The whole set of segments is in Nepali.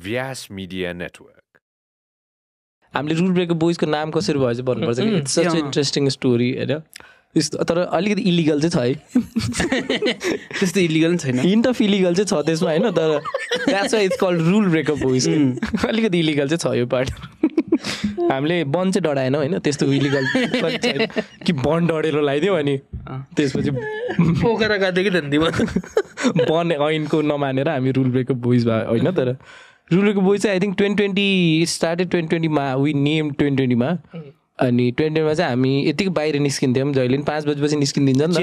Vyasa Media Network. हामीले रुल ब्रेकर बोइजको नाम कसरी भयो चाहिँ भन्नुपर्छ कि इट्स सच इन्ट्रेस्टिङ स्टोरी होइन तर अलिकति इलिगल चाहिँ छ है त्यस्तो इलिगल छैन हिन्ट अफ इलिगल चाहिँ छ त्यसमा होइन तर that's why it's called rule breaker boys अलिकति इलिगल चाहिँ छ यो पार्ट हामीले बन चाहिँ डढाएनौँ होइन त्यस्तो इलिगल छैन कि बन डढेर लगाइदियो अनि त्यसपछि पोखरा काटेको धन्दी बन ऐनको नमानेर हामी रुल ब्रेकर बोइज भयो होइन तर रुल ब्रेकर बोइज चाहिँ आई थिङ्क 2020 स्टार्टेड 2020 मा वी नेम 2020 मा अनि 2020 मा चाहिँ हामी यतिकै बाहिर निस्किन्थ्यौँ जहिले पनि 5 बजेपछि निस्किदिन्छ नि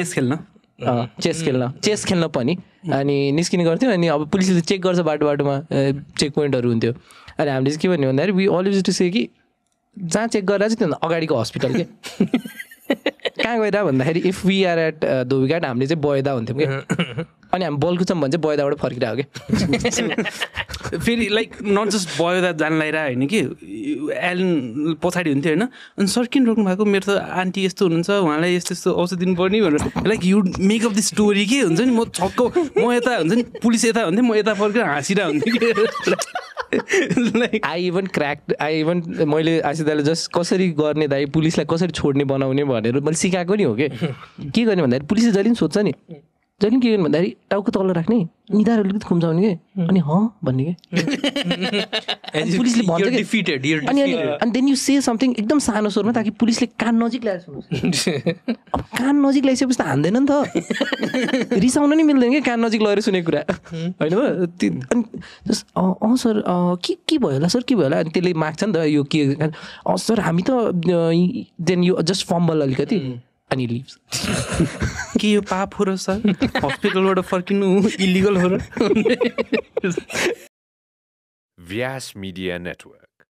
चेस खेल्न पनि अनि निस्किने गर्थ्यौँ अनि अब पुलिसले चेक गर्छ बाटोमा चेक पोइन्टहरू हुन्थ्यो अनि हामीले चाहिँ के भन्यो भन्दाखेरि वी अलवेज टु से कि जहाँ चेक गरेर चाहिँ त्यो अगाडिको हस्पिटल के कहाँ गएर भन्दाखेरि if we are at Dhobighat हामीले चाहिँ बयदा हुन्थ्यौँ कि अनि हामी बल्कुचम भने चाहिँ बयदाबाट फर्किरहेको कि फेरि लाइक नट जस्ट बयदा जान लगाइरहेको होइन कि एलन पछाडि हुन्थ्यो होइन अनि सर किन रोक्नु भएको मेरो त आन्टी यस्तो हुनुहुन्छ उहाँलाई यस्तो यस्तो औषध दिनुपर्ने भनेर like you make of the story के हुन्छ नि म छक्क म यता हुन्छ नि पुलिस यता हुन्थेँ म यता फर्केर हाँसिरहेको हुन्थेँ कि आई इभन मैले आशिदाले जस्ट कसरी गर्ने दाइ पुलिसलाई कसरी छोड्ने बनाउने भनेर मैले सिकाएको नि हो कि के गर्ने भन्दाखेरि पुलिसले जहिले पनि सोध्छ नि जहिले पनि के गर्ने भन्दाखेरि टाउको तल राख्ने निधार अलिकति खुम्चाउने कि अनि भन्ने कि पुलिसले भन्छ अनि देन यु से समथिङ एकदम सानो स्वरमा ताकि पुलिसले कान नजिक ल्याएर सुनोस् अब कान नजिक ल्याइसकेपछि त हान्दैन नि त रिसाउन नि मिल्दैन कि कान नजिक लगेर सुनेको कुरा होइन अनि सर के भयो होला सर के भयो होला अनि त्यसले माग्छ नि त यो के सर हामी त देन यु जस्ट फम्बल अलिकति अनि लिभ्स के यो पाप हो र सर हस्पिटलबाट फर्किनु इलिगल हो र Vyasa Media Network.